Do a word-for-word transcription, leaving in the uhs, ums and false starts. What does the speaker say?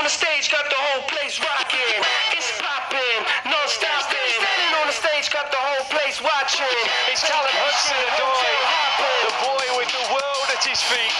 the stage, got the whole place rocking. It's popping, no stopping. Standing on the stage, got the whole place watching. It's Callum Hudson-Odoi, the boy with the world at his feet.